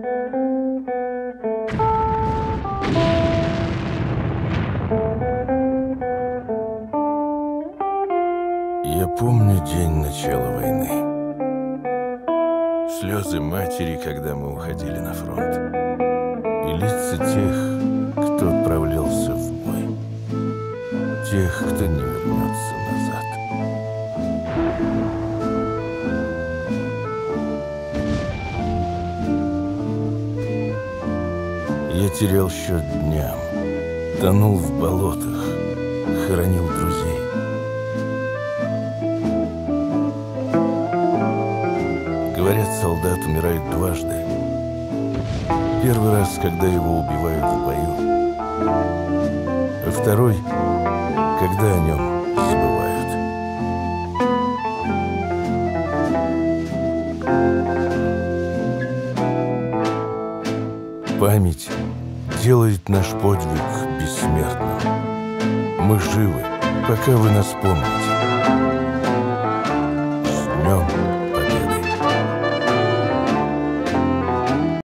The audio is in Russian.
Я помню день начала войны. Слезы матери, когда мы уходили на фронт. И лица тех, кто отправлялся в бой. Тех, кто не вернется назад. Я терял счет дням, тонул в болотах, хоронил друзей. Говорят, солдат умирает дважды. Первый раз, когда его убивают в бою, а второй, когда о нем забывают. Память делает наш подвиг бессмертным. Мы живы, пока вы нас помните. С днем